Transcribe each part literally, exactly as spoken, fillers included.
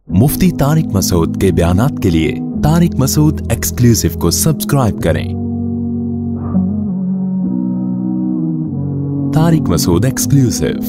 मुफ्ती तारिक मसूद के बयानात के लिए तारिक मसूद एक्सक्लूसिव को सब्सक्राइब करें। तारिक मसूद एक्सक्लूसिव।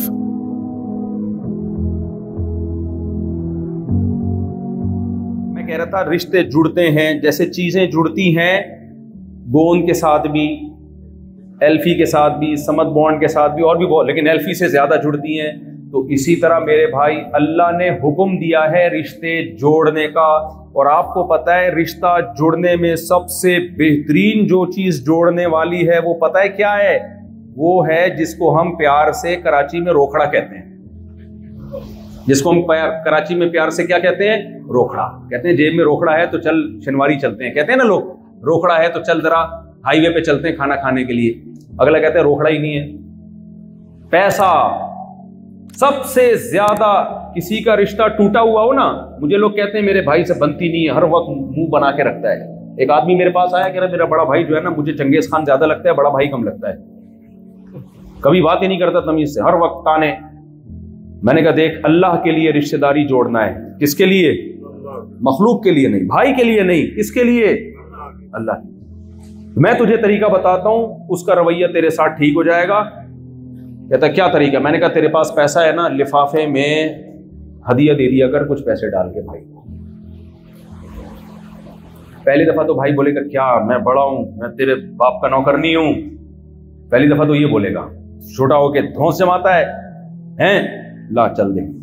मैं कह रहा था रिश्ते जुड़ते हैं, जैसे चीजें जुड़ती हैं, गोंद के साथ भी, एल्फी के साथ भी, समद बॉन्ड के साथ भी, और भी बहुत, लेकिन एल्फी से ज्यादा जुड़ती हैं। तो इसी तरह मेरे भाई अल्लाह ने हुक्म दिया है रिश्ते जोड़ने का। और आपको पता है रिश्ता जुड़ने में सबसे बेहतरीन जो चीज जोड़ने वाली है वो पता है क्या है? वो है जिसको हम प्यार से कराची में रोखड़ा कहते हैं। जिसको हम कराची में प्यार से क्या कहते हैं? रोखड़ा कहते हैं। जेब में रोखड़ा है तो चल शनिवारी चलते हैं, कहते हैं ना लोग। रोखड़ा है तो चल जरा हाईवे पे चलते हैं खाना खाने के लिए। अगला कहते हैं रोखड़ा ही नहीं है। पैसा सबसे ज्यादा, किसी का रिश्ता टूटा हुआ हो ना, मुझे लोग कहते हैं मेरे भाई से बनती नहीं है, हर वक्त मुंह बना के रखता है। एक आदमी मेरे पास आया, कह रहा मेरा बड़ा भाई जो है ना, मुझे चंगेज खान ज्यादा लगता है, बड़ा भाई कम लगता है, कभी बात ही नहीं करता तमीज से, हर वक्त ताने। मैंने कहा देख, अल्लाह के लिए रिश्तेदारी जोड़ना है। किसके लिए? मखलूक के लिए नहीं, भाई के लिए नहीं, किसके लिए? अल्लाह। मैं तुझे तरीका बताता हूं, उसका रवैया तेरे साथ ठीक हो जाएगा। कहता क्या तरीका? मैंने कहा तेरे पास पैसा है ना, लिफाफे में हदिया दे दिया कर, कुछ पैसे डाल के भाई को। पहली दफा तो भाई बोलेगा क्या मैं बड़ा हूं, मैं तेरे बाप का नौकर नहीं हूं। पहली दफा तो ये बोलेगा, छोटा होके धौंस जमाता है, हैं ला चल दे।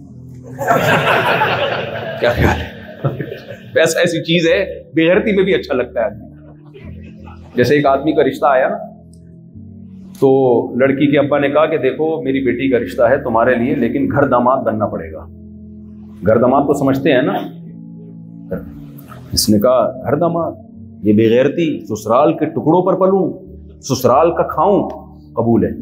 क्या ख्याल है? पैसा ऐसी चीज है, बेगैरती में भी अच्छा लगता है। जैसे एक आदमी का रिश्ता आया ना, तो लड़की के अब्बा ने कहा कि देखो मेरी बेटी का रिश्ता है तुम्हारे लिए, लेकिन घर दामाद बनना पड़ेगा। घर दामाद तो समझते हैं ना। इसने कहा घर दामाद, ये बेगैरती, ससुराल के टुकड़ों पर पलूं, ससुराल का खाऊं, कबूल है।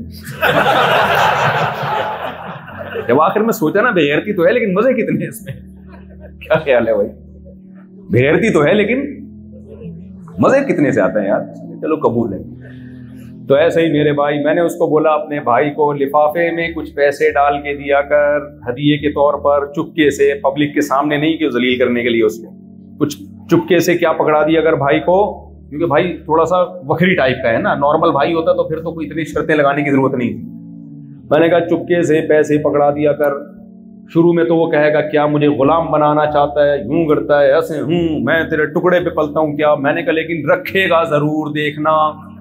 जब आखिर में सोचा ना बेगैरती तो है, लेकिन मजे कितने हैं इसमें। क्या ख्याल है भाई? बेगैरती तो है लेकिन मजे कितने से आते हैं यार। चलो कबूल है। तो ऐसे ही मेरे भाई, मैंने उसको बोला अपने भाई को लिफाफे में कुछ पैसे डाल के दिया कर, हदिये के तौर पर, चुपके से, पब्लिक के सामने नहीं कि जलील करने के लिए, उसको कुछ चुपके से क्या पकड़ा दिया कर भाई को, क्योंकि भाई थोड़ा सा वखरी टाइप का है ना। नॉर्मल भाई होता तो फिर तो कोई इतनी शर्तें लगाने की जरूरत नहीं। मैंने कहा चुपके से पैसे पकड़ा दिया कर। शुरू में तो वो कहेगा क्या मुझे गुलाम बनाना चाहता है, यूं करता है, ऐसे हूं मैं तेरे टुकड़े पे पलता हूं क्या। मैंने कहा लेकिन रखेगा जरूर, देखना।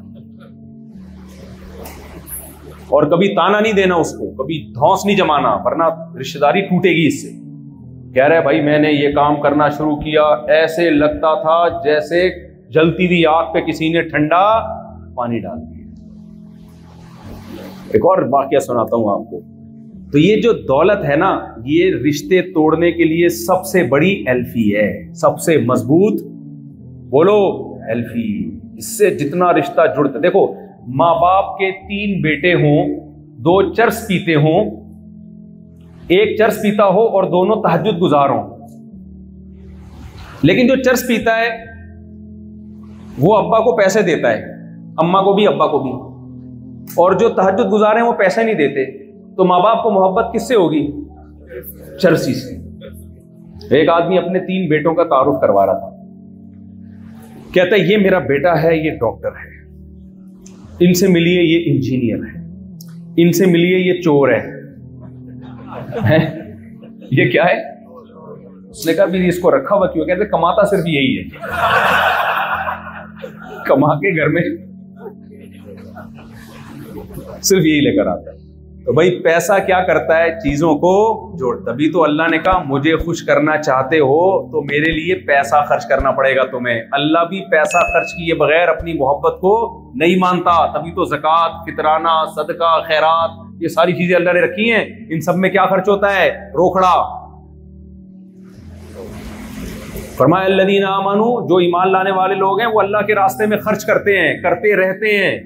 और कभी ताना नहीं देना उसको, कभी धौंस नहीं जमाना, वरना रिश्तेदारी टूटेगी इससे। कह रहा है भाई मैंने ये काम करना शुरू किया, ऐसे लगता था जैसे जलती हुई आग पे किसी ने ठंडा पानी डाल दिया। एक और वाकया सुनाता हूं आपको। तो ये जो दौलत है ना, ये रिश्ते तोड़ने के लिए सबसे बड़ी एल्फी है, सबसे मजबूत, बोलो एल्फी। इससे जितना रिश्ता जुड़ता, देखो माँ बाप के तीन बेटे हों, दो चर्स पीते हों, एक चर्स पीता हो और दोनों तहज्जुद गुजार हों, लेकिन जो चर्स पीता है वो अब्बा को पैसे देता है, अम्मा को भी अब्बा को भी, और जो तहज्जुद गुजार हैं वो पैसे नहीं देते, तो माँ बाप को मोहब्बत किससे होगी? चर्सी से। एक आदमी अपने तीन बेटों का तारुफ करवा रहा था। कहता है ये मेरा बेटा है, ये डॉक्टर है, इनसे मिलिए ये इंजीनियर है, इनसे मिलिए ये चोर है, है? ये क्या है? उसने कहा भी इसको रखा हुआ क्यों? कहते कमाता सिर्फ यही है, कमा के घर में सिर्फ यही लेकर आता है। तो भाई पैसा क्या करता है? चीजों को जोड़। तभी तो अल्लाह ने कहा मुझे खुश करना चाहते हो तो मेरे लिए पैसा खर्च करना पड़ेगा तुम्हें। अल्लाह भी पैसा खर्च किए बगैर अपनी मोहब्बत को नहीं मानता। तभी तो ज़कात, फितराना, सदका, खैरात, ये सारी चीजें अल्लाह ने रखी हैं। इन सब में क्या खर्च होता है? रोकड़ा। फरमाया अल्लज़ीना आमनू, जो ईमान लाने वाले लोग हैं वो अल्लाह के रास्ते में खर्च करते हैं, करते रहते हैं।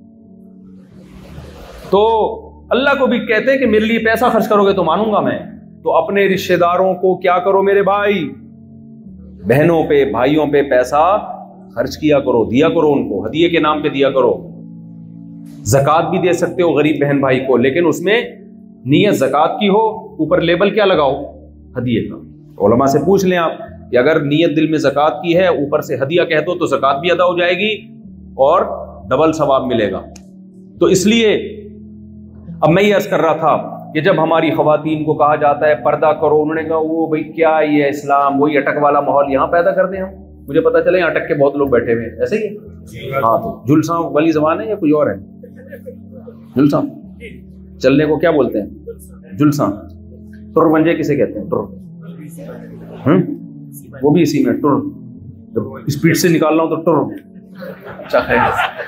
तो अल्लाह को भी कहते हैं कि मेरे लिए पैसा खर्च करोगे तो मानूंगा मैं। तो अपने रिश्तेदारों को क्या करो मेरे भाई, बहनों पे, भाइयों पे पैसा खर्च किया करो, दिया करो उनको, हदिये के नाम पे दिया करो। ज़कात भी दे सकते हो गरीब बहन भाई को, लेकिन उसमें नीयत ज़कात की हो, ऊपर लेबल क्या लगाओ? हदिये का। علماء سے پوچھ لیں آپ کہ اگر نیت دل میں زکوٰۃ کی ہے، اوپر سے ہدیہ کہہ دو تو زکوٰۃ بھی ادا ہو جائے گی اور ڈبل ثواب ملے گا۔ تو اس لیے اب میں یہ عرض کر رہا تھا کہ جب ہماری خواتین کو کہا جاتا ہے پردہ کرو، انہوں نے کہا وہ بھائی کیا یہ اسلام، وہی اٹک والا ماحول یہاں پیدا کر دیں ہم؟ مجھے پتا چلے یہاں اٹک کے بہت لوگ بیٹھے ہوئے ہیں، ایسے ہی ہے؟ ہاں، تو جلساں والی زبان ہے یا کوئی اور ہے؟ جلساں چلنے کو کیا بولتے ہیں؟ جلساں۔ ٹر منجے کسے کہتے ہیں؟ ٹر ہوں وہ بھی اسی میں ٹر، جب اسپیڈ سے نکالنا ہوں تو ٹر۔ اچھا خیر،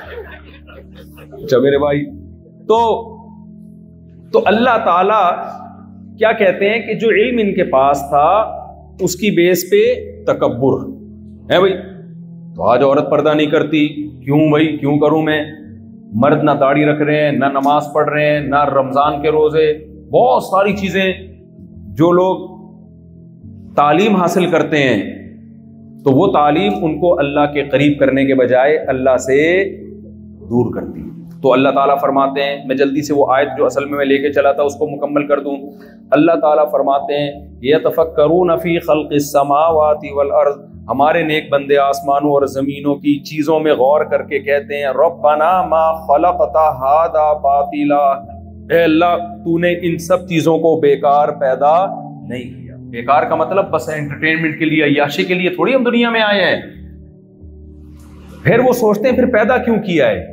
اچھا میرے بھائی، تو تو اللہ تعالی کیا کہتے ہیں کہ جو علم ان کے پاس تھا اس کی بیس پہ تکبر ہے بھائی۔ تو آج عورت پردہ نہیں کرتی، کیوں بھائی کیوں کروں میں؟ مرد نہ داڑھی رکھ رہے ہیں، نہ نماز پڑھ رہے ہیں، نہ رمضان کے روزے، بہت ساری چیزیں جو لوگ تعلیم حاصل کرتے ہیں تو وہ تعلیم ان کو اللہ کے قریب کرنے کے بجائے اللہ سے دور کرتی ہے۔ تو اللہ تعالیٰ فرماتے ہیں، میں جلدی سے وہ آیت جو اصل میں میں لے کے چلا تھا اس کو مکمل کر دوں۔ اللہ تعالیٰ فرماتے ہیں یتفکرون فی خلق السماوات والارض، ہمارے نیک بندے آسمانوں اور زمینوں کی چیزوں میں غور کر کے کہتے ہیں ربنا ما خلقت ھذا باطلا، اے اللہ تو نے ان سب چیزوں کو بیکار پیدا نہیں کیا۔ بیکار کا مطلب بس انٹرٹینمنٹ کے لیے، عیاشی کے لیے تھوڑی ہم دنیا میں آئے ہیں۔ پھر وہ سوچتے ہیں پھر پیدا کیوں کیا ہے،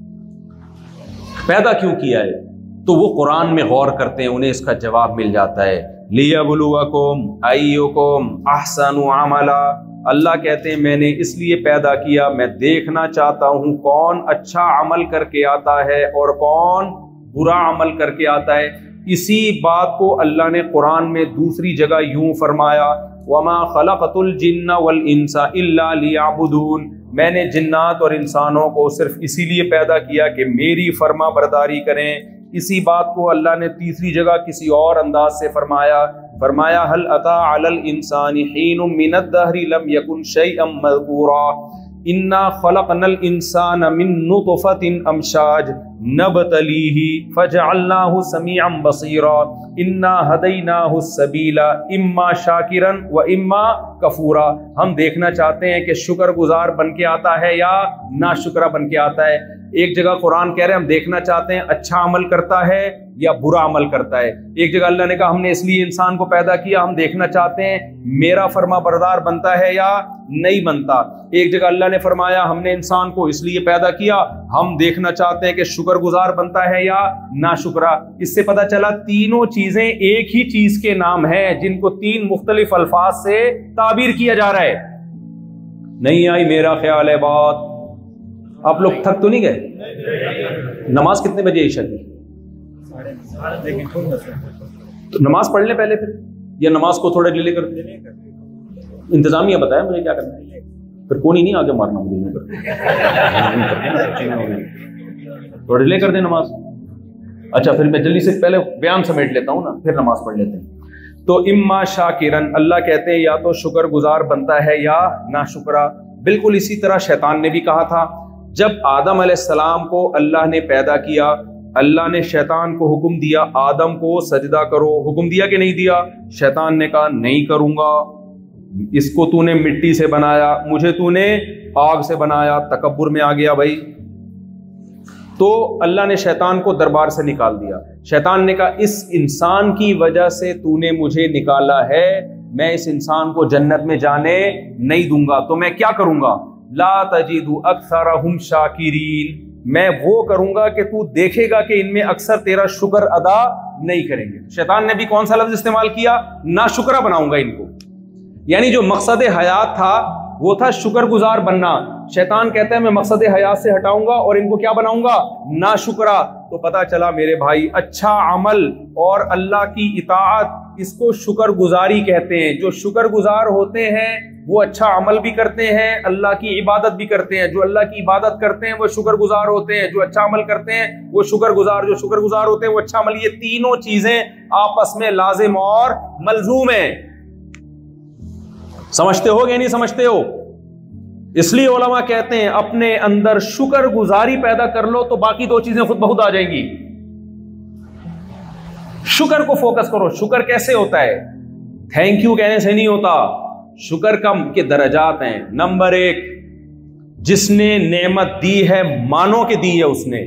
پیدا کیوں کیا ہے؟ تو وہ قرآن میں غور کرتے ہیں، انہیں اس کا جواب مل جاتا ہے لیبلوکم ایکم احسن عملا۔ اللہ کہتے ہیں میں نے اس لیے پیدا کیا، میں دیکھنا چاہتا ہوں کون اچھا عمل کر کے آتا ہے اور کون برا عمل کر کے آتا ہے۔ اسی بات کو اللہ نے قرآن میں دوسری جگہ یوں فرمایا وما خلقت الجن والانس الا لیعبدون، میں نے جنات اور انسانوں کو صرف اسی لیے پیدا کیا کہ میری فرما برداری کریں۔ اسی بات کو اللہ نے تیسری جگہ کسی اور انداز سے فرمایا فرمایا هل اتى على الانسان حين من الدهر لم يكن شيئا مذكورا انا خلقنا الانسان من نطفة امشاج نبتليه فجعلناه سميعا بصيرا انا هديناه السبيل اما شاكرا واما كفورا۔ ہم دیکھنا چاہتے ہیں کہ شکر گزار بن کے آتا ہے یا ناشکرہ بن کے آتا ہے۔ ایک جگہ قرآن کہہ رہے ہیں ہم دیکھنا چاہتے ہیں اچھا عمل کرتا ہے یا برا عمل کرتا ہے۔ ایک جگہ اللہ نے کہا ہم نے اس لیے انسان کو پیدا کیا، ہم دیکھنا چاہتے ہیں میرا فرما بردار بنتا ہے یا نہیں بنتا۔ ایک جگہ اللہ نے فرمایا ہم نے انسان کو اس لیے پیدا کیا، ہم دیکھنا چاہتے ہیں کہ شکر گزار بنتا ہے یا ناشکرہ۔ اس سے پتہ چلا تینوں چیزیں ایک ہی چیز کے نام ہیں جن کو تین مختلف الفاظ سے تعبیر کیا جا رہا ہے۔ نہیں آئی میرا خیال ہے بات؟ آپ لوگ تھک تو نہیں گئے؟ نماز کتنے بجے عشاء کی؟ تو نماز پڑھ لیں پہلے، پھر یا نماز کو تھوڑا ڈیلے کر دیں؟ انتظامیہ بتایا مجھے کیا کرنا ہے، پھر کون ہی نہیں آگے مارنا مجھے تھوڑا ڈیلے کر دیں نماز۔ اچھا پھر میں جلدی سے پہلے بیان سمیٹ لیتا ہوں نا، پھر نماز پڑھ لیتے ہیں۔ تو اما شاکرن، اللہ کہتے ہیں یا تو شکر گزار بنتا ہے یا ناشکرہ۔ بالکل اسی طرح شیطان نے بھی کہا تھا، جب آدم علیہ السلام کو اللہ نے پیدا کیا، اللہ نے شیطان کو حکم دیا آدم کو سجدہ کرو، حکم دیا کہ نہیں دیا؟ شیطان نے کہا نہیں کروں گا، اس کو تو نے مٹی سے بنایا، مجھے تو نے آگ سے بنایا، تکبر میں آ گیا بھائی۔ تو اللہ نے شیطان کو دربار سے نکال دیا۔ شیطان نے کہا اس انسان کی وجہ سے تو نے مجھے نکالا ہے، میں اس انسان کو جنت میں جانے نہیں دوں گا، تو میں کیا کروں گا؟ لا تجد اکثرہم شاکرین، میں وہ کروں گا کہ تو دیکھے گا کہ ان میں اکثر تیرا شکر ادا نہیں کریں گے۔ شیطان نے بھی کون سا لفظ استعمال کیا؟ ناشکرہ بناؤں گا ان کو، یعنی جو مقصد حیات تھا وہ تھا شکر گزار بننا۔ شیطان کہتا ہے میں مقصد حیات سے ہٹاؤں گا اور ان کو کیا بناؤں گا؟ ناشکرہ۔ تو پتا چلا میرے بھائی اچھا عمل اور اللہ کی اطاعت اس کو شکر گزاری کہتے ہیں۔ جو شکر گزار ہوتے ہیں وہ اچھا عمل بھی کرتے ہیں، اللہ کی عبادت بھی کرتے ہیں۔ جو اللہ کی عبادت کرتے ہیں وہ شکر گزار ہوتے ہیں، جو اچھا عمل کرتے ہیں وہ شکر گزار، جو شکر گزار ہوتے ہیں وہ اچھا عمل۔ یہ تینوں چیزیں آپس میں لازم اور ملزوم ہیں۔ سمجھتے ہو یا نہیں سمجھتے ہو؟ اس لیے علماء کہتے ہیں اپنے اندر شکر گزاری پیدا کر لو تو باقی دو چیزیں خود بخود آ جائیں گی۔ شکر کو فوکس کرو۔ شکر کیسے ہوتا ہے؟ تھینک یو کہنے سے نہیں ہوتا، شکر کم کے درجات ہیں. نمبر ایک، جس نے نعمت دی ہے مانو کہ دی ہے اس نے.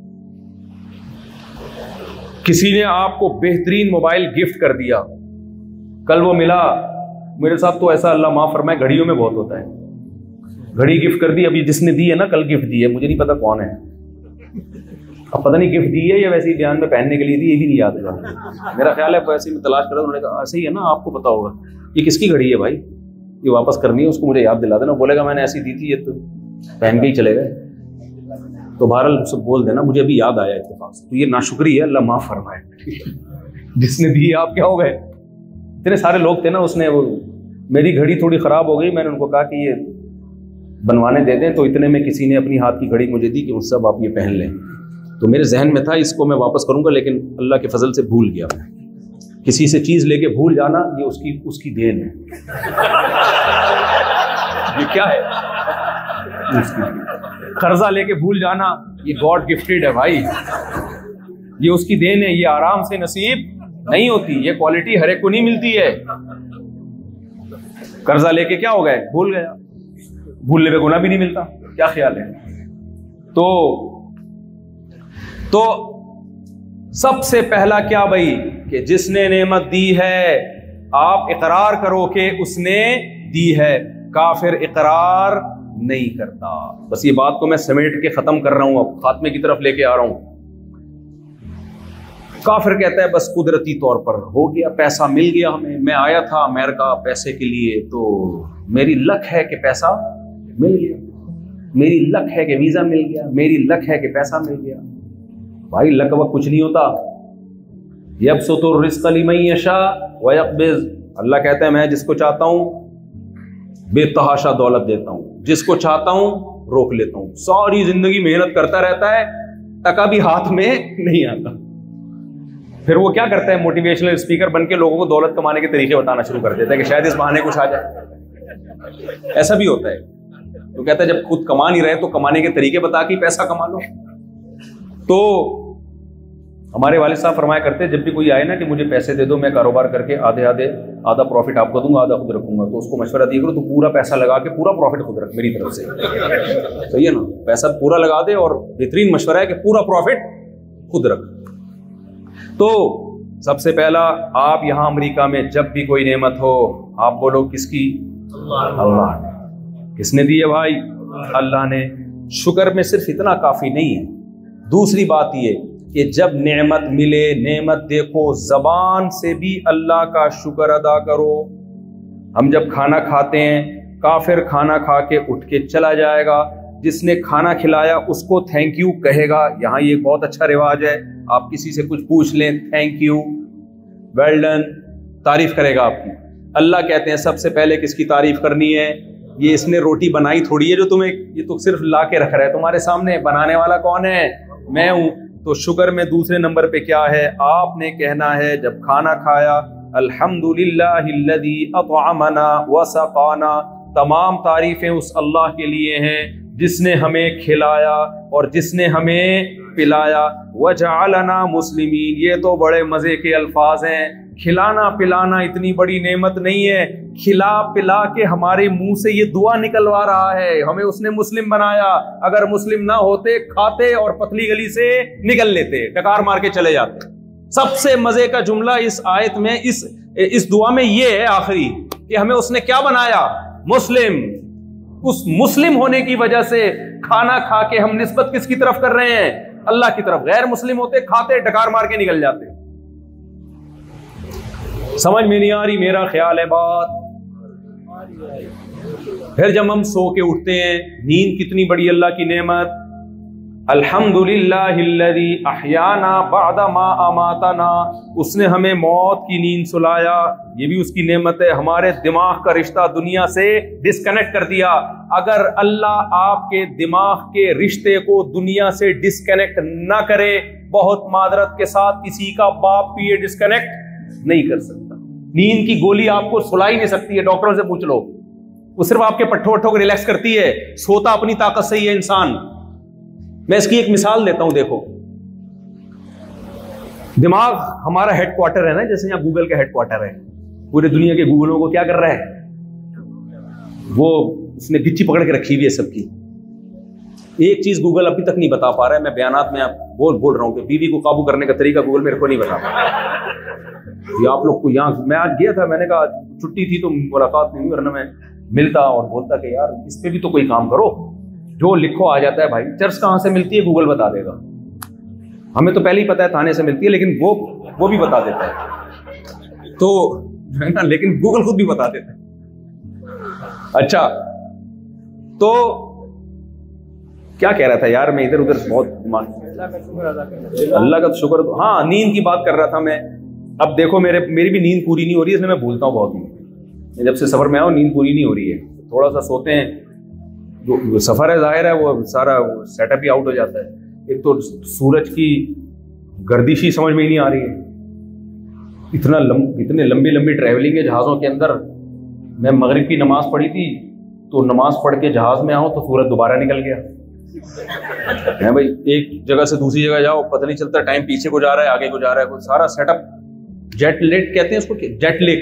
کسی نے آپ کو بہترین موبائل گفٹ کر دیا، کل وہ ملا میرے ساتھ تو ایسا اللہ معاف فرمائے گھڑیوں میں بہت ہوتا ہے، گھڑی گفٹ کر دی. ابھی جس نے دی ہے نا کل گفٹ دی ہے، مجھے نہیں پتا کون ہے، اب پتہ نہیں گفٹ دی ہے یا ویسے ہی بیان میں پہننے کے لیے دی، یہ بھی نہیں یاد ہے. میرا خیال ہے ویسے میں تلاش کر رہا ہوں، انہوں نے کہا ایسے ہی ہے نا، آپ کو پتا ہوگا. یہ کس کی گھڑی ہے بھائی؟ یہ واپس کرنی ہے، اس کو مجھے یاد دلا دینا. بولے گا میں نے ایسی دی تھی، یہ تو پہن کے ہی چلے گئے. تو بہرحال سب بول دینا مجھے ابھی یاد آیا اتفاق سے. تو یہ ناشکری ہے، اللہ معاف فرمائے. جس نے دی آپ کیا ہو گئے. اتنے سارے لوگ تھے نا، اس نے وہ میری گھڑی تھوڑی خراب ہو گئی، میں نے ان کو کہا کہ یہ بنوانے دے دیں، تو اتنے میں کسی نے اپنی ہاتھ کی گھڑی مجھے دی کہ اس سب آپ یہ پہن لیں. تو میرے ذہن میں تھا اس کو میں واپس کروں گا، لیکن اللہ کے فضل سے بھول گیا. کسی سے چیز لے کے بھول جانا یہ اس کی اس کی دین ہے. یہ کیا ہے؟ قرضہ لے کے بھول جانا یہ گاڈ گفٹڈ ہے بھائی، یہ اس کی دین ہے. یہ آرام سے نصیب نہیں ہوتی، یہ کوالٹی ہر ایک کو نہیں ملتی ہے. قرضہ لے کے کیا ہو گئے؟ بھول گیا. بھولنے پہ گناہ بھی نہیں ملتا. کیا خیال ہے؟ تو تو سب سے پہلا کیا بھائی کہ جس نے نعمت دی ہے آپ اقرار کرو کہ اس نے دی ہے. کافر اقرار نہیں کرتا. بس یہ بات کو میں سمیٹ کے ختم کر رہا ہوں، اب خاتمے کی طرف لے کے آ رہا ہوں. کافر کہتا ہے بس قدرتی طور پر ہو گیا، پیسہ مل گیا ہمیں، میں آیا تھا امریکہ پیسے کے لیے، تو میری لک ہے کہ پیسہ مل گیا، میری لک ہے کہ ویزا مل گیا، میری لک ہے کہ پیسہ مل گیا. بھائی لک وقت کچھ نہیں ہوتا. یبسط الرزق لمن یشاء ویقبض، اللہ کہتا ہے میں جس کو چاہتا ہوں بے تحاشا دولت دیتا ہوں، جس کو چاہتا ہوں روک لیتا ہوں. ساری زندگی محنت کرتا رہتا ہے، ٹکا بھی ہاتھ میں نہیں آتا. پھر وہ کیا کرتا ہے؟ موٹیویشنل اسپیکر بن کے لوگوں کو دولت کمانے کے طریقے بتانا شروع کر دیتا ہے کہ شاید اس بہانے کچھ آ جائے. ایسا بھی ہوتا ہے. تو کہتا ہے جب خود کما نہیں رہے تو کمانے کے طریقے بتا کے پیسہ کما لو. تو ہمارے والد صاحب فرمایا کرتے جب بھی کوئی آئے نا کہ مجھے پیسے دے دو، میں کاروبار کر کے آدھے آدھے آدھا پروفٹ آپ کو دوں گا، آدھا خود رکھوں گا. تو اس کو مشورہ دیا کرو تو پورا پیسہ لگا کے پورا پروفٹ خود رکھ میری طرف سے. صحیح ہے نا؟ پیسہ پورا لگا دے، اور بہترین مشورہ ہے کہ پورا پروفٹ خود رکھ. تو سب سے پہلا آپ یہاں امریکہ میں جب بھی کوئی نعمت ہو آپ بولو کس کی؟ اللہ نے. کس نے دی ہے بھائی؟ اللہ نے. شکر میں صرف اتنا کافی نہیں ہے. دوسری بات یہ کہ جب نعمت ملے، نعمت دیکھو، زبان سے بھی اللہ کا شکر ادا کرو. ہم جب کھانا کھاتے ہیں، کافر کھانا کھا کے اٹھ کے چلا جائے گا، جس نے کھانا کھلایا اس کو تھینک یو کہے گا. یہاں یہ بہت اچھا رواج ہے، آپ کسی سے کچھ پوچھ لیں تھینک یو، ویل ڈن، تعریف کرے گا آپ کی. اللہ کہتے ہیں سب سے پہلے کس کی تعریف کرنی ہے؟ یہ اس نے روٹی بنائی تھوڑی ہے جو تمہیں، یہ تو صرف لا کے رکھ رہا ہے تمہارے سامنے. بنانے والا کون ہے؟ میں ہوں. تو شکر میں دوسرے نمبر پہ کیا ہے؟ آپ نے کہنا ہے جب کھانا کھایا الحمدللہ الذی اطعمنا وسقانا. تمام تعریفیں اس اللہ کے لیے ہیں جس نے ہمیں کھلایا اور جس نے ہمیں پلایا. وجعلنا مسلمین، یہ تو بڑے مزے کے الفاظ ہیں. کھلانا پلانا اتنی بڑی نعمت نہیں ہے، کھلا پلا کے ہمارے منہ سے یہ دعا نکلوا رہا ہے. ہمیں اس نے مسلم بنایا. اگر مسلم نہ ہوتے کھاتے اور پتلی گلی سے نکل لیتے، ٹکار مار کے چلے جاتے. سب سے مزے کا جملہ اس آیت میں، اس اس دعا میں یہ ہے آخری کہ ہمیں اس نے کیا بنایا؟ مسلم. اس مسلم ہونے کی وجہ سے کھانا کھا کے ہم نسبت کس کی طرف کر رہے ہیں؟ اللہ کی طرف. غیر مسلم ہوتے کھاتے ڈکار مار کے نکل جاتے. سمجھ میں نہیں آ رہی؟ میرا خیال ہے بات. پھر جب ہم سو کے اٹھتے ہیں، نیند کتنی بڑی اللہ کی نعمت. الحمدللہ الذی احیانا بعد ما اماتنا، اس نے ہمیں موت کی نیند سلایا. یہ بھی اس کی نعمت ہے. ہمارے دماغ کا رشتہ دنیا سے ڈسکنیکٹ کر دیا. اگر اللہ آپ کے دماغ کے رشتے کو دنیا سے ڈسکنیکٹ نہ کرے، بہت معذرت کے ساتھ کسی کا باپ بھی یہ ڈسکنیکٹ نہیں کر سکتا. نیند کی گولی آپ کو سلا ہی نہیں سکتی ہے، ڈاکٹروں سے پوچھ لو. وہ صرف آپ کے پٹھوں وٹھوں کو ریلیکس کرتی ہے. سوتا اپنی طاقت سے ہی ہے انسان. میں اس کی ایک مثال دیتا ہوں. دیکھو، دماغ ہمارا ہیڈ کوارٹر ہے نا، جیسے یہاں گوگل کا ہیڈ کوارٹر ہے. پورے دنیا کے گوگلوں کو کیا کر رہا ہے؟ وہ اس نے گچی پکڑ کے رکھی ہوئی ہے سب کی. ایک چیز گوگل ابھی تک نہیں بتا پا رہا ہے. میں بیانات میں آپ بول بول رہا ہوں کہ بیوی کو قابو کرنے کا طریقہ گوگل میرے کو نہیں بتا پا رہا. یہ آپ لوگ کو یہاں میں آج گیا تھا, میں نے کہا چھٹی تھی تو ملاقات نہیں ہوئی, ورنہ میں ملتا اور بولتا کہ یار اس پہ بھی تو کوئی کام کرو. جو لکھو آ جاتا ہے بھائی. چرچ کہاں سے ملتی ہے گوگل بتا دے گا. ہمیں تو پہلے ہی پتا ہے تھانے سے ملتی ہے, لیکن وہ وہ بھی بتا دیتا ہے تو جو ہے نا, لیکن گوگل خود بھی بتا دیتا ہے. اچھا تو کیا کہہ رہا تھا یار میں, ادھر ادھر بہت اللہ کا شکر. ہاں نیند کی بات کر رہا تھا میں. اب دیکھو میرے میری بھی نیند پوری نہیں ہو رہی ہے, اس لیے میں بھولتا ہوں بہت. جب سے سفر میں آؤں نیند پوری نہیں ہو رہی ہے, تھوڑا سا سوتے ہیں. جو سفر ہے ظاہر ہے وہ سارا سیٹ اپ ہی آؤٹ ہو جاتا ہے. ایک تو سورج کی گردش ہی سمجھ میں ہی نہیں آ رہی ہے. اتنا لم, اتنے لمبی لمبی ٹریولنگ ہے جہازوں کے اندر. میں مغرب کی نماز پڑھی تھی تو نماز پڑھ کے جہاز میں آؤں تو سورج دوبارہ نکل گیا ہے بھائی. ایک جگہ سے دوسری جگہ جاؤ پتہ نہیں چلتا, ٹائم پیچھے کو جا رہا ہے آگے کو جا رہا ہے. سارا سیٹ اپ جیٹ لیگ کہتے ہیں اس کو, جیٹ لیگ,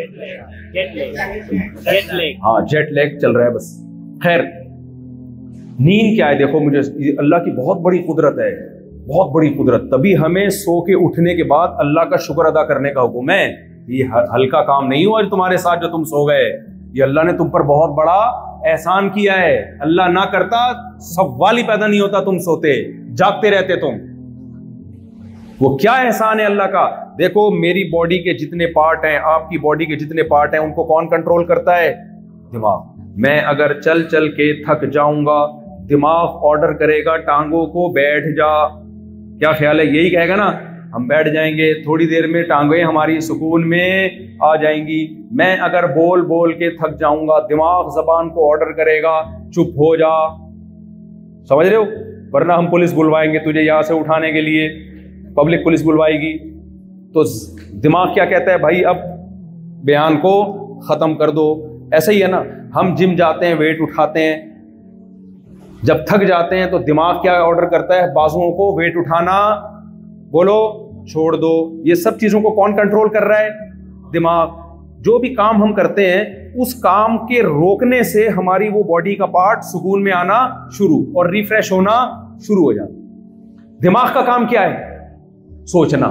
ہاں جیٹ لیگ چل رہا ہے بس. خیر نیند کیا ہے دیکھو, مجھے اللہ کی بہت بڑی قدرت ہے, بہت بڑی قدرت. تبھی ہمیں سو کے اٹھنے کے بعد اللہ کا شکر ادا کرنے کا حکم ہے. یہ ہلکا کام نہیں ہوا تمہارے ساتھ جو تم سو گئے. یہ اللہ نے تم پر بہت بڑا احسان کیا ہے. اللہ نہ کرتا سوال ہی پیدا نہیں ہوتا, تم سوتے جاگتے رہتے تم. وہ کیا احسان ہے اللہ کا. دیکھو میری باڈی کے جتنے پارٹ ہیں, آپ کی باڈی کے جتنے پارٹ ہیں, ان کو کون کنٹرول کرتا ہے؟ دماغ. میں اگر چل چل کے تھک جاؤں گا, دماغ آرڈر کرے گا ٹانگوں کو بیٹھ جا. کیا خیال ہے, یہی کہے گا نا, ہم بیٹھ جائیں گے, تھوڑی دیر میں ٹانگیں ہماری سکون میں آ جائیں گی. میں اگر بول بول کے تھک جاؤں گا, دماغ زبان کو آرڈر کرے گا چپ ہو جا. سمجھ رہے ہو؟ ورنہ ہم پولیس بلوائیں گے تجھے یہاں سے اٹھانے کے لیے, پبلک پولیس بلوائے گی. تو دماغ کیا کہتا ہے, بھائی اب بیان کو ختم کر دو. ایسا ہی ہے نا, ہم جم جاتے ہیں, ویٹ اٹھاتے ہیں, جب تھک جاتے ہیں تو دماغ کیا آرڈر کرتا ہے, بازوؤں کو ویٹ اٹھانا بولو چھوڑ دو. یہ سب چیزوں کو کون کنٹرول کر رہا ہے؟ دماغ. جو بھی کام ہم کرتے ہیں اس کام کے روکنے سے ہماری وہ باڈی کا پارٹ سکون میں آنا شروع اور ریفریش ہونا شروع ہو جاتا. دماغ کا کام کیا ہے؟ سوچنا.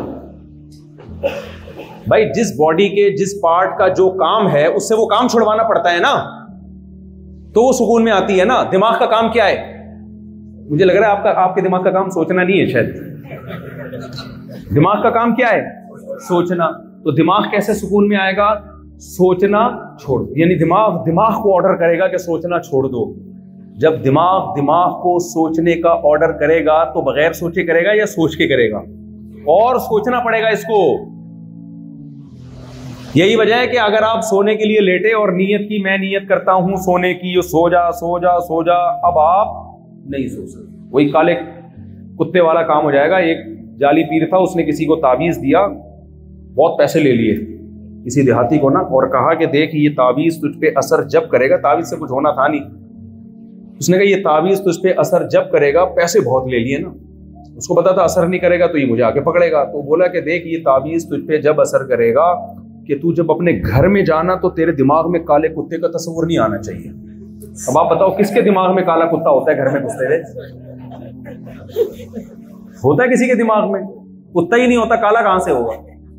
بھائی جس باڈی کے جس پارٹ کا جو کام ہے اس سے وہ کام چھڑوانا پڑتا ہے نا, تو وہ سکون میں آتی ہے نا. دماغ کا کام کیا ہے؟ مجھے لگ رہا ہے آپ کا آپ کے دماغ کا کام سوچنا نہیں ہے شاید. دماغ کا کام کیا ہے؟ سوچنا. تو دماغ کیسے سکون میں آئے گا؟ سوچنا چھوڑ دو. یعنی دماغ دماغ کو آرڈر کرے گا کہ سوچنا چھوڑ دو. جب دماغ دماغ کو سوچنے کا آرڈر کرے گا تو بغیر سوچے کرے گا یا سوچ کے کرے گا؟ اور سوچنا پڑے گا اس کو. یہی وجہ ہے کہ اگر آپ سونے کے لیے لیٹے اور نیت کی, میں نیت کرتا ہوں سونے کی, سو جا سو جا سو جا, اب آپ نہیں سو سکتے. وہی کالے کتے والا کام ہو جائے گا. ایک جعلی پیر تھا, اس نے کسی کو تعویذ دیا, بہت پیسے لے لیے کسی دیہاتی کو نا, اور کہا کہ دیکھ یہ تعویذ تجھ پہ اثر جب کرے گا, تعویذ سے کچھ ہونا تھا نہیں. اس نے کہا یہ تعویذ تجھ پہ اثر جب کرے گا, پیسے بہت لے لیے نا. اس کو پتا تھا اثر نہیں کرے گا تو یہ مجھے آ کے پکڑے گا. تو بولا کہ دیکھ یہ تعویذ تجھ پہ جب اثر کرے گا کہ تو جب اپنے گھر میں جانا تو تیرے دماغ میں کالے کتے کا تصور نہیں آنا چاہیے. اب آپ بتاؤ کس کے دماغ میں کالا کتا ہوتا ہے گھر میں گھستے ہوئے؟ ہوتا ہے کسی کے دماغ میں؟ کتا ہی نہیں ہوتا, کالا کہاں سے ہوگا؟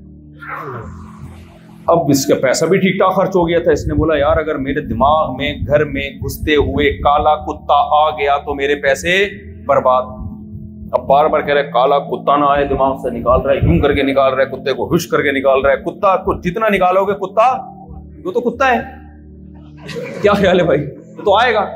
اب اس کا پیسہ بھی ٹھیک ٹھاک خرچ ہو گیا تھا. اس نے بولا یار اگر میرے دماغ میں گھر میں گھستے ہوئے کالا کتا آ گیا تو میرے پیسے برباد. اب بار بار کہہ رہے کالا کتا نہ آئے, دماغ سے نکال رہا ہے, یوں کر کے نکال رہا ہے, کتے کو ہوش کر کے نکال رہا ہے. کتا کو جتنا نکالو گے کتا, وہ تو کتا ہے. کیا خیال ہے بھائی؟ تو آئے گا.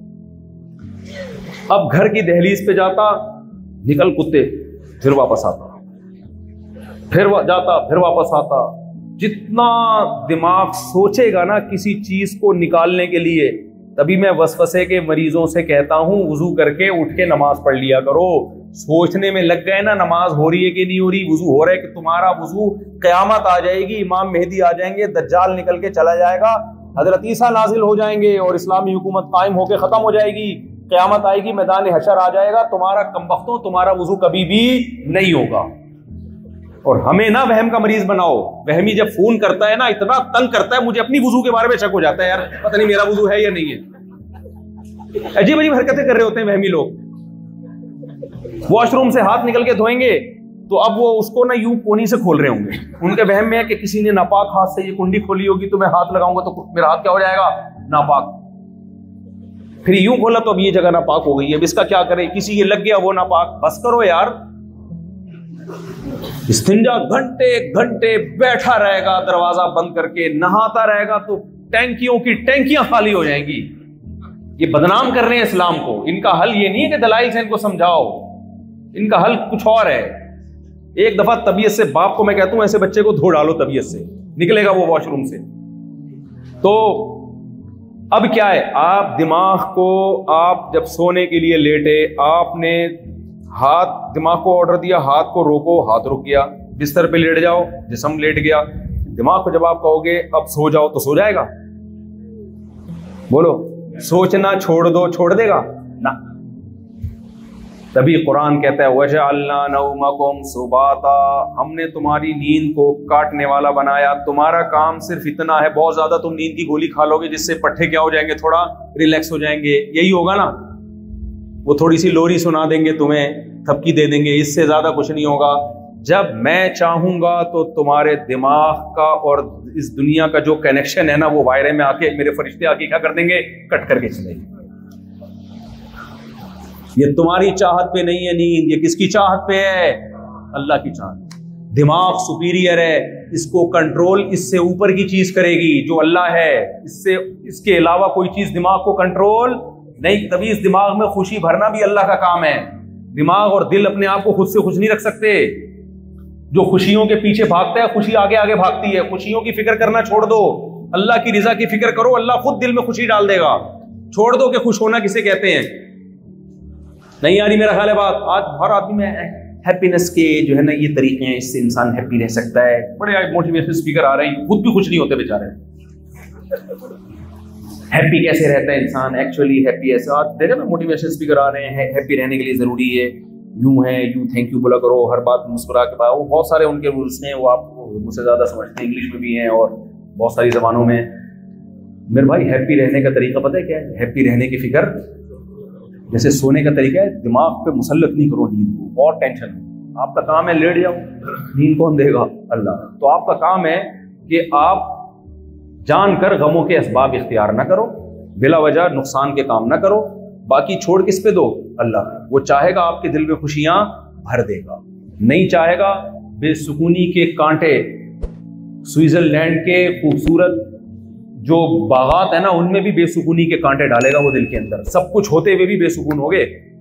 اب گھر کی دہلیز پہ جاتا, نکل کتے, پھر واپس آتا, پھر جاتا, پھر واپس آتا. جتنا دماغ سوچے گا نا کسی چیز کو نکالنے کے لیے, تبھی میں وسوسے کے مریضوں سے کہتا ہوں وضو کر کے اٹھ کے نماز پڑھ لیا کرو. سوچنے میں لگ گئے نا نماز ہو رہی ہے کہ نہیں ہو رہی, وضو ہو رہا ہے کہ تمہارا وضو, قیامت آ جائے گی, امام مہدی آ جائیں گے, دجال نکل کے چلا جائے گا, حضرت عیسیٰ نازل ہو جائیں گے اور اسلامی حکومت قائم ہو کے ختم ہو جائے گی, قیامت آئے گی, میدان حشر آ جائے گا, تمہارا کمبختوں تمہارا وضو کبھی بھی نہیں ہوگا. اور ہمیں نہ وہم کا مریض بناؤ. وہمی جب فون کرتا ہے نا اتنا تنگ کرتا ہے, مجھے اپنی وضو کے بارے میں شک ہو جاتا ہے, یار پتہ نہیں میرا وضو ہے یا نہیں ہے. عجیب عجیب حرکتیں کر رہے ہوتے ہیں وہمی لوگ. واش روم سے ہاتھ نکل کے دھوئیں گے تو اب وہ اس کو نا یوں کونی سے کھول رہے ہوں گے. ان کے وہم میں ہے کہ کسی نے ناپاک ہاتھ سے یہ کنڈی کھولی ہوگی تو میں ہاتھ لگاؤں گا تو میرا ہاتھ کیا ہو جائے گا, ناپاک. پھر یوں کھولا تو اب یہ جگہ ناپاک ہو گئی ہے, اب اس کا کیا کرے, کسی یہ لگ گیا وہ ناپاک. بس کرو یار. استنجا گھنٹے گھنٹے بیٹھا رہے گا دروازہ بند کر کے, نہاتا رہے گا تو ٹینکیوں کی ٹینکیاں خالی ہو جائیں گی. یہ بدنام کر رہے ہیں اسلام کو. ان کا حل یہ نہیں ہے کہ دلائل سے ان کو سمجھاؤ, ان کا حل کچھ اور ہے. ایک دفعہ طبیعت سے, باپ کو میں کہتا ہوں ایسے بچے کو دھو ڈالو طبیعت سے, نکلے گا وہ واش روم سے. تو اب کیا ہے, آپ دماغ کو, آپ جب سونے کے لیے لیٹے, آپ نے ہاتھ دماغ کو آرڈر دیا ہاتھ کو روکو, ہاتھ رک گیا. بستر پہ لیٹ جاؤ, جسم لیٹ گیا. دماغ کو جب آپ کہو گے اب سو جاؤ تو سو جائے گا؟ بولو, سوچنا چھوڑ دو, چھوڑ دے گا نا. تبھی قرآن کہتا ہے وَجَعَلْنَا نَوْمَكُمْ سُبَاتًا, ہم نے تمہاری نیند کو کاٹنے والا بنایا. تمہارا کام صرف اتنا ہے, بہت زیادہ تم نیند کی گولی کھا لو گے جس سے پٹھے کیا ہو جائیں گے, تھوڑا ریلیکس ہو جائیں گے. یہی ہوگا نا, وہ تھوڑی سی لوری سنا دیں گے تمہیں, تھپکی دے دیں گے, اس سے زیادہ کچھ نہیں ہوگا. جب میں چاہوں گا تو تمہارے دماغ کا اور اس دنیا کا جو کنیکشن ہے نا, وہ وائرے میں آ کے میرے فرشتے آ کے کیا کر دیں گے, کٹ کر کے چلے گے. یہ تمہاری چاہت پہ نہیں ہے نیند, یہ کس کی چاہت پہ ہے, اللہ کی چاہت. دماغ سپیریئر ہے, اس کو کنٹرول اس سے اوپر کی چیز کرے گی جو اللہ ہے. اس سے اس کے علاوہ کوئی چیز دماغ کو کنٹرول نہیں. تبھی اس دماغ میں خوشی بھرنا بھی اللہ کا کام ہے. دماغ اور دل اپنے آپ کو خود سے خوش نہیں رکھ سکتے. جو خوشیوں کے پیچھے بھاگتا ہے خوشی آگے آگے بھاگتی ہے. خوشیوں کی فکر کرنا چھوڑ دو, اللہ کی رضا کی فکر کرو, اللہ خود دل میں خوشی ڈال دے گا. چھوڑ دو کہ خوش ہونا کسے کہتے ہیں. نہیں یاری میرا خیال ہے بات, آج ہر آدمی میں ہیپینس کے جو ہے نا یہ طریقے ہیں, اس سے انسان ہیپی رہ سکتا ہے. بڑے موٹیویشن اسپیکر آ رہے ہیں, خود بھی خوش نہیں ہوتے بیچارے. ہیپی کیسے رہتا ہے انسان, ایکچولی ہیپی ایسا دیکھا نا, موٹیویشن اسپیکر آ رہے ہیں, ہیپی رہنے کے لیے ضروری ہے یوں ہے, یوں تھینک یو بولا کرو, ہر بات مسکرا کے پاؤ. وہ بہت سارے ان کے رولس ہیں, وہ آپ کو مجھ سے زیادہ سمجھتے ہیں, انگلش میں بھی ہیں اور بہت ساری زبانوں میں. میرے بھائی ہیپی رہنے کا طریقہ پتہ ہے کیا ہے؟ ہیپی رہنے کی فکر جیسے سونے کا طریقہ ہے, دماغ پہ مسلط نہیں کرو نیند کو, اور ٹینشن. آپ کا کام ہے لیٹ جاؤ, نیند کون دے گا, اللہ. تو آپ کا کام ہے کہ آپ جان کر غموں کے اسباب اختیار نہ کرو, بلا وجہ نقصان کے کام نہ کرو. باقی چھوڑ کس پہ دو, اللہ. وہ چاہے گا آپ کے دل میں خوشیاں بھر دے گا, نہیں چاہے گا بے سکونی کے کانٹے. سوئٹزرلینڈ کے خوبصورت جو باغات ہیں نا, ان میں بھی بے سکونی کے کانٹے ڈالے گا وہ دل کے اندر. سب کچھ ہوتے ہوئے بھی بے سکون ہو گئے.